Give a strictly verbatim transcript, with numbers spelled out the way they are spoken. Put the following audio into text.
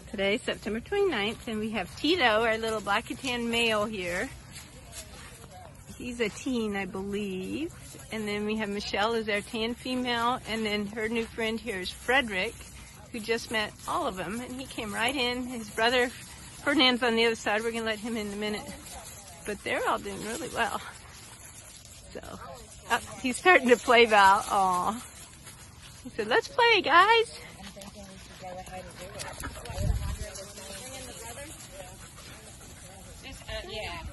Today's September twenty-ninth, and we have Tito, our little black and tan male here. He's a teen, I believe. And then we have Michele as our tan female, and then her new friend here is Frederick, who just met all of them, and he came right in. His brother Ferdinand's on the other side. We're gonna let him in in a minute. But they're all doing really well. So, oh, he's starting to play Val. Aw. He said, let's play, guys. Yeah.